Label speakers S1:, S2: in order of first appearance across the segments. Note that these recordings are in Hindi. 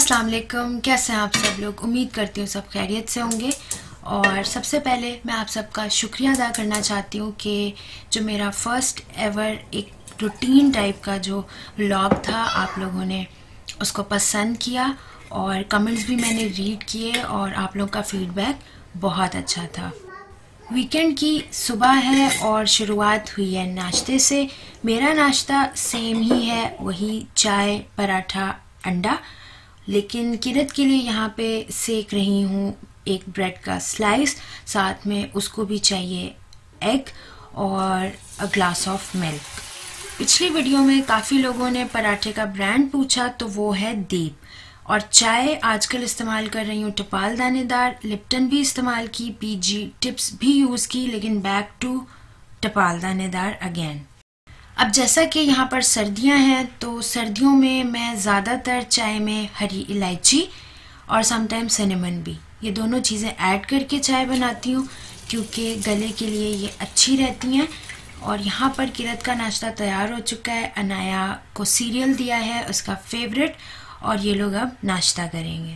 S1: अस्सलाम वालेकुम, कैसे हैं आप सब लोग। उम्मीद करती हूँ सब खैरियत से होंगे। और सबसे पहले मैं आप सबका शुक्रिया अदा करना चाहती हूँ कि जो मेरा फर्स्ट एवर एक रूटीन टाइप का जो व्लॉग था आप लोगों ने उसको पसंद किया और कमेंट्स भी मैंने रीड किए और आप लोगों का फीडबैक बहुत अच्छा था। वीकेंड की सुबह है और शुरुआत हुई है नाश्ते से। मेरा नाश्ता सेम ही है, वही चाय, पराठा, अंडा, लेकिन किरत के लिए यहाँ पे सेक रही हूँ एक ब्रेड का स्लाइस, साथ में उसको भी चाहिए एग और अ ग्लास ऑफ मिल्क। पिछली वीडियो में काफ़ी लोगों ने पराठे का ब्रांड पूछा, तो वो है दीप। और चाय आजकल इस्तेमाल कर रही हूँ टपाल दानेदार, लिप्टन भी इस्तेमाल की, पीजी टिप्स भी यूज़ की, लेकिन बैक टू टपाल दानेदार अगेन। अब जैसा कि यहाँ पर सर्दियाँ हैं, तो सर्दियों में मैं ज़्यादातर चाय में हरी इलायची और समटाइम्स सिनेमन भी, ये दोनों चीज़ें ऐड करके चाय बनाती हूँ क्योंकि गले के लिए ये अच्छी रहती हैं। और यहाँ पर किरत का नाश्ता तैयार हो चुका है। अनाया को सीरियल दिया है, उसका फेवरेट, और ये लोग अब नाश्ता करेंगे।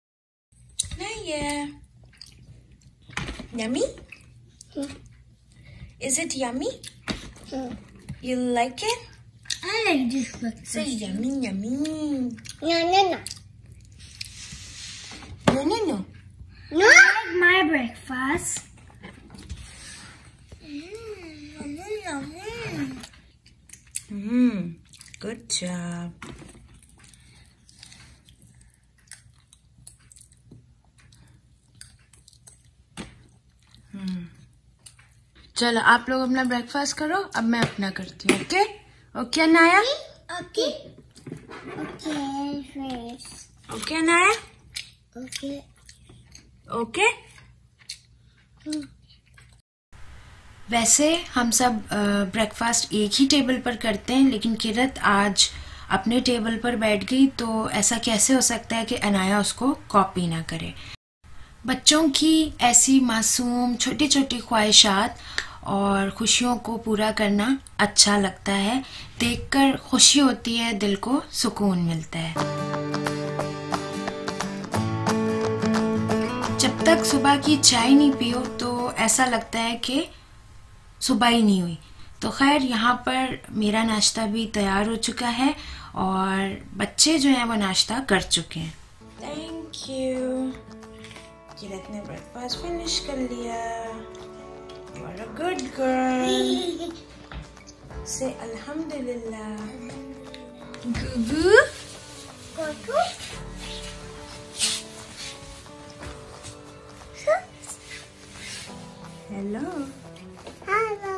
S1: Yummy? Is it yummy? You like it?
S2: I like this breakfast.
S1: Say yummy, yummy.
S2: No, no, no.
S1: No, no, no.
S2: No, I like my breakfast.
S1: Good job. चलो आप लोग अपना ब्रेकफास्ट करो, अब मैं अपना करती हूँ। Okay okay Anaya?
S2: Okay. Okay, first.
S1: Okay Anaya?
S2: Okay.
S1: Okay. वैसे हम सब ब्रेकफास्ट एक ही टेबल पर करते हैं, लेकिन किरत आज अपने टेबल पर बैठ गई, तो ऐसा कैसे हो सकता है कि अनाया उसको कॉपी ना करे। बच्चों की ऐसी मासूम छोटी छोटी ख्वाहिशात और खुशियों को पूरा करना अच्छा लगता है, देखकर खुशी होती है, दिल को सुकून मिलता है। जब तक सुबह की चाय नहीं पियो तो ऐसा लगता है कि सुबह ही नहीं हुई। तो खैर यहाँ पर मेरा नाश्ता भी तैयार हो चुका है और बच्चे जो हैं वो नाश्ता कर चुके हैं। Thank you. किरत ने ब्रेकफास्ट फिनिश कर लिया। You are a good girl. Say alhamdulillah. Gugu.
S2: Gugu.
S1: Hello.
S2: Hello.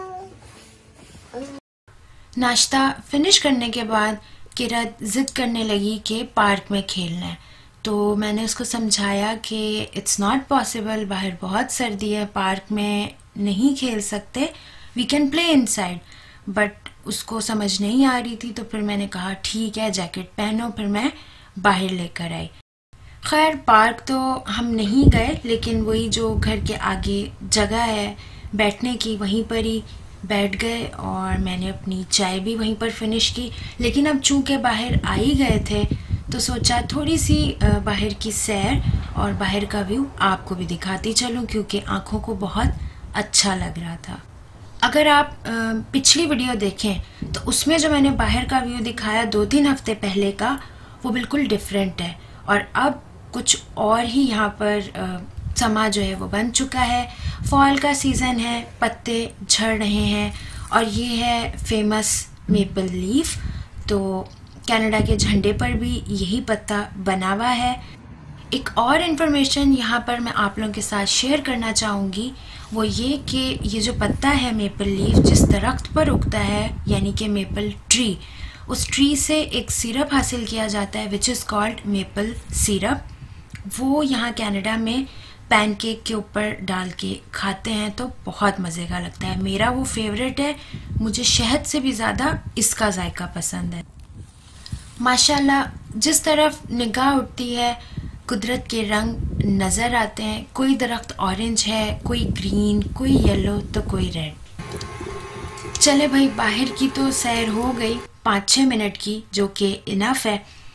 S1: नाश्ता फिनिश करने के बाद किरत जिद करने लगी कि पार्क में खेलना है, तो मैंने उसको समझाया कि इट्स नॉट पॉसिबल, बाहर बहुत सर्दी है, पार्क में नहीं खेल सकते, we can play inside. But उसको समझ नहीं आ रही थी, तो फिर मैंने कहा ठीक है जैकेट पहनो, फिर मैं बाहर लेकर आई। खैर पार्क तो हम नहीं गए, लेकिन वही जो घर के आगे जगह है बैठने की, वहीं पर ही बैठ गए और मैंने अपनी चाय भी वहीं पर फिनिश की। लेकिन अब चूंकि बाहर आ ही गए थे तो सोचा थोड़ी सी बाहर की सैर और बाहर का व्यू आपको भी दिखाती चलूं, क्योंकि आंखों को बहुत अच्छा लग रहा था। अगर आप पिछली वीडियो देखें तो उसमें जो मैंने बाहर का व्यू दिखाया 2-3 हफ्ते पहले का, वो बिल्कुल डिफरेंट है। और अब कुछ और ही यहाँ पर समा जो है वो बन चुका है। फॉल का सीज़न है, पत्ते झड़ रहे हैं और ये है फेमस मेपल लीफ। तो कनाडा के झंडे पर भी यही पत्ता बना हुआ है। एक और इन्फॉर्मेशन यहाँ पर मैं आप लोगों के साथ शेयर करना चाहूँगी, वो ये कि ये जो पत्ता है मेपल लीफ, जिस दरख्त पर उगता है यानी कि मेपल ट्री, उस ट्री से एक सिरप हासिल किया जाता है which is called maple syrup. वो यहाँ कनाडा में पैनकेक के ऊपर डाल के खाते हैं तो बहुत मज़े का लगता है। मेरा वो फेवरेट है, मुझे शहद से भी ज़्यादा इसका जायका पसंद है। माशाल्लाह जिस तरफ निगाह उठती है कुदरत के रंग नज़र आते हैं। कोई दरख्त ऑरेंज है, कोई ग्रीन, कोई येलो, तो कोई रेड। चले भाई बाहर की तो सैर हो गई 5-6 मिनट की, जो कि इनफ है।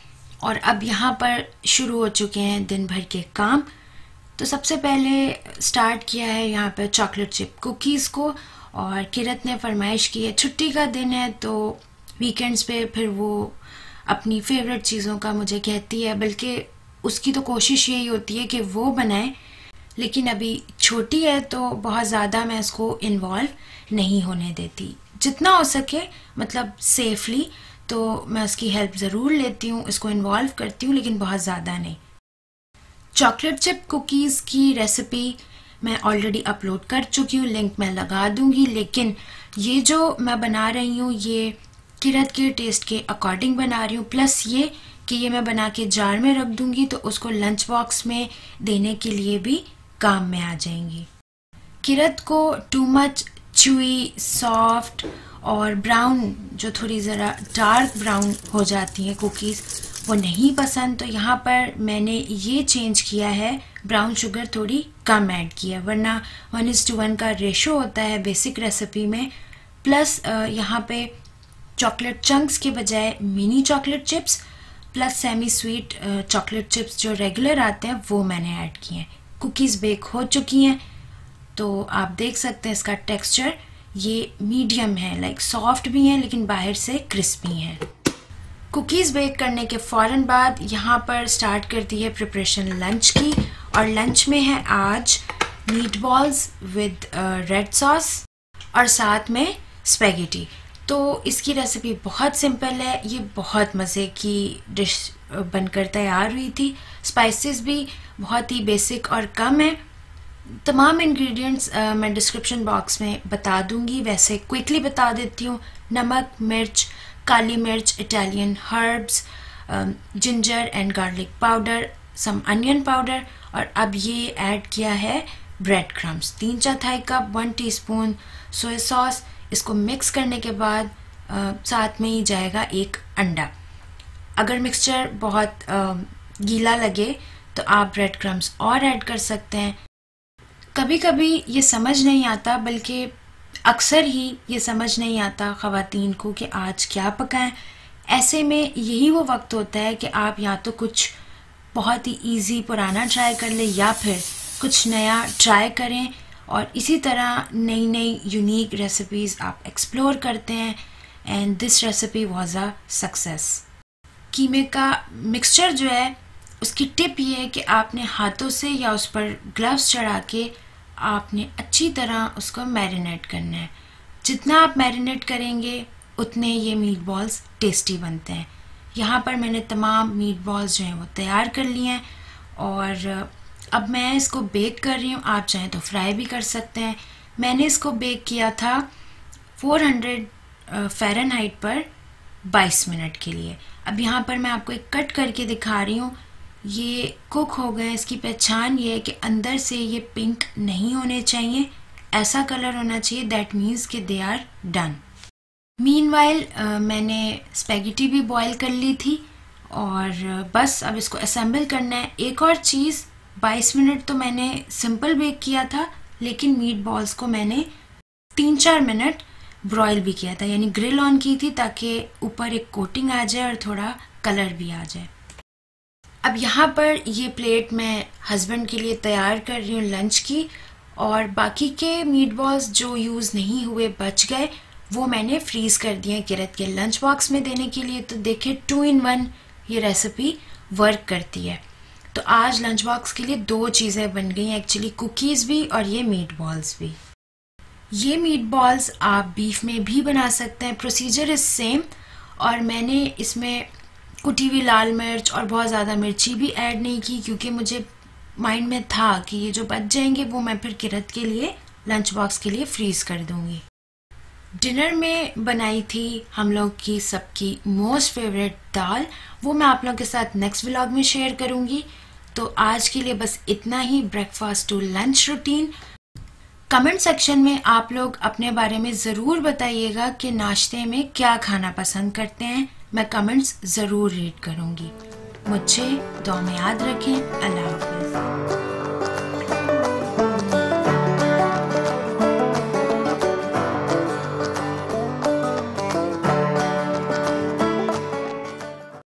S1: और अब यहाँ पर शुरू हो चुके हैं दिन भर के काम। तो सबसे पहले स्टार्ट किया है यहाँ पर चॉकलेट चिप कुकीज़ को, और किरत ने फरमाइश की है, छुट्टी का दिन है तो वीकेंड्स पे फिर वो अपनी फेवरेट चीज़ों का मुझे कहती है, बल्कि उसकी तो कोशिश यही होती है कि वो बनाए, लेकिन अभी छोटी है तो बहुत ज़्यादा मैं इसको इन्वॉल्व नहीं होने देती। जितना हो सके मतलब सेफली तो मैं उसकी हेल्प ज़रूर लेती हूँ, इसको इन्वॉल्व करती हूँ, लेकिन बहुत ज़्यादा नहीं। चॉकलेट चिप कुकीज़ की रेसिपी मैं ऑलरेडी अपलोड कर चुकी हूँ, लिंक मैं लगा दूँगी, लेकिन ये जो मैं बना रही हूँ ये किरत के टेस्ट के अकॉर्डिंग बना रही हूँ, प्लस ये कि ये मैं बना के जार में रख दूँगी तो उसको लंच बॉक्स में देने के लिए भी काम में आ जाएंगी। किरत को टू मच च्यूई, सॉफ्ट और ब्राउन, जो थोड़ी ज़रा डार्क ब्राउन हो जाती हैं कुकीज़, वो नहीं पसंद। तो यहाँ पर मैंने ये चेंज किया है, ब्राउन शुगर थोड़ी कम ऐड किया, वरना 1:1 का रेशो होता है बेसिक रेसिपी में। प्लस यहाँ पे चॉकलेट चंक्स के बजाय mini chocolate chips plus semi sweet chocolate chips जो रेगुलर आते हैं वो मैंने ऐड किए हैं। कुकीज़ बेक हो चुकी हैं तो आप देख सकते हैं इसका टेक्सचर ये मीडियम है, लाइक सॉफ्ट भी हैं लेकिन बाहर से क्रिस्पी हैं। कुकीज़ बेक करने के फ़ौरन बाद यहाँ पर स्टार्ट करती है प्रिपरेशन लंच की, और लंच में है आज meatballs with red sauce और साथ में स्पेगेटी। तो इसकी रेसिपी बहुत सिंपल है, ये बहुत मज़े की डिश बनकर तैयार हुई थी। स्पाइसेस भी बहुत ही बेसिक और कम है। तमाम इंग्रेडिएंट्स मैं डिस्क्रिप्शन बॉक्स में बता दूंगी, वैसे क्विकली बता देती हूँ। नमक, मिर्च, काली मिर्च, Italian herbs, ginger and garlic powder, some onion powder, और अब ये ऐड किया है breadcrumbs, 3/4 cup, 1 teaspoon soya sauce. इसको मिक्स करने के बाद साथ में ही जाएगा एक अंडा। अगर मिक्सचर बहुत गीला लगे तो आप ब्रेड क्रम्स और ऐड कर सकते हैं। कभी कभी ये समझ नहीं आता, बल्कि अक्सर ही ये समझ नहीं आता ख़वातीन को कि आज क्या पकाएं। ऐसे में यही वो वक्त होता है कि आप या तो कुछ बहुत ही इजी पुराना ट्राई कर लें या फिर कुछ नया ट्राई करें, और इसी तरह नई नई यूनिक रेसिपीज़ आप एक्सप्लोर करते हैं। And this recipe was a success. कीमे का मिक्सचर जो है उसकी टिप ये है कि आपने हाथों से या उस पर ग्लव्स चढ़ा के आपने अच्छी तरह उसको मैरिनेट करना है। जितना आप मैरिनेट करेंगे उतने ये मीट बॉल्स टेस्टी बनते हैं। यहाँ पर मैंने तमाम मीट बॉल्स जो हैं वो तैयार कर लिए हैं, और अब मैं इसको बेक कर रही हूँ। आप चाहें तो फ्राई भी कर सकते हैं। मैंने इसको बेक किया था 400 फ़ारेनहाइट पर 22 मिनट के लिए। अब यहाँ पर मैं आपको एक कट करके दिखा रही हूँ, ये कुक हो गए। इसकी पहचान ये है कि अंदर से ये पिंक नहीं होने चाहिए, ऐसा कलर होना चाहिए, दैट मीन्स कि दे आर डन। मीनवाइल मैंने स्पेगेटी भी बॉईल कर ली थी, और बस अब इसको असेंबल करना है। एक और चीज़, 22 मिनट तो मैंने सिंपल बेक किया था, लेकिन मीट बॉल्स को मैंने 3-4 मिनट ब्रॉयल भी किया था, यानी ग्रिल ऑन की थी ताकि ऊपर एक कोटिंग आ जाए और थोड़ा कलर भी आ जाए। अब यहाँ पर ये प्लेट मैं हस्बैंड के लिए तैयार कर रही हूँ लंच की, और बाकी के मीट बॉल्स जो यूज़ नहीं हुए बच गए वो मैंने फ्रीज़ कर दिए किरत के लंच बॉक्स में देने के लिए। तो देखिए 2 in 1 ये रेसिपी वर्क करती है। तो आज लंच बॉक्स के लिए 2 चीज़ें बन गई हैं एक्चुअली, कुकीज़ भी और ये मीट बॉल्स भी। ये मीट बॉल्स आप बीफ में भी बना सकते हैं, प्रोसीजर इज सेम। और मैंने इसमें कुटी हुई लाल मिर्च और बहुत ज़्यादा मिर्ची भी ऐड नहीं की, क्योंकि मुझे माइंड में था कि ये जो बच जाएंगे वो मैं फिर किरत के लिए लंच बॉक्स के लिए फ्रीज़ कर दूँगी। डिनर में बनाई थी हम लोग की सबकी मोस्ट फेवरेट दाल, वो मैं आप लोगों के साथ नेक्स्ट व्लॉग में शेयर करूँगी। तो आज के लिए बस इतना ही, breakfast to lunch routine. Comment section में आप लोग अपने बारे में ज़रूर बताइएगा कि नाश्ते में क्या खाना पसंद करते हैं, मैं कमेंट्स ज़रूर रीड करूँगी। मुझे दुआ में याद रखें। अल्लाह हाफ़िज़।